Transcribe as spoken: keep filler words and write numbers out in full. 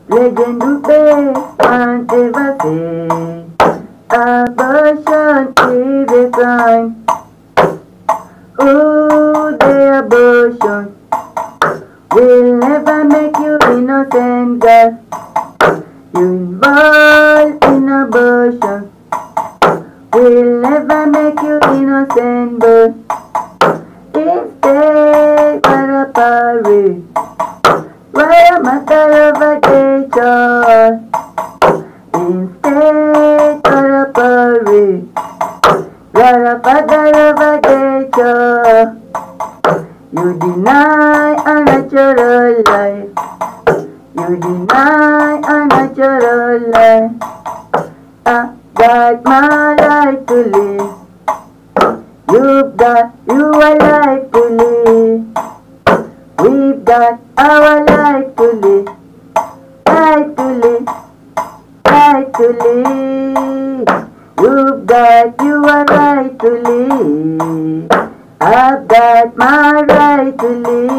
Legend do be and ever say abortion is a crime. Oh, the abortion will never make you innocent, girl. You involved in abortion will never make you innocent, but instead, what a parade. Why a matter of a day, child? Instead, what a parade. What a father of a day, child. You deny a natural life. You deny a natural life. I got my right to live. You've got your life to live. We've got our life to live. Life to live. Life to live. You've got your right to live. I've got my right to live.